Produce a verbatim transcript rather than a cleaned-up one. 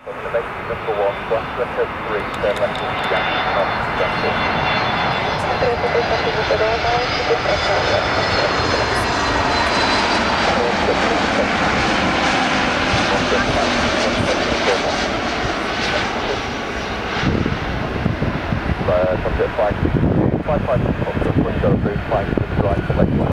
Number one, glass record three, turn left into gas, not successful. Uh, contact five six two, five five six, window through, five to the right, select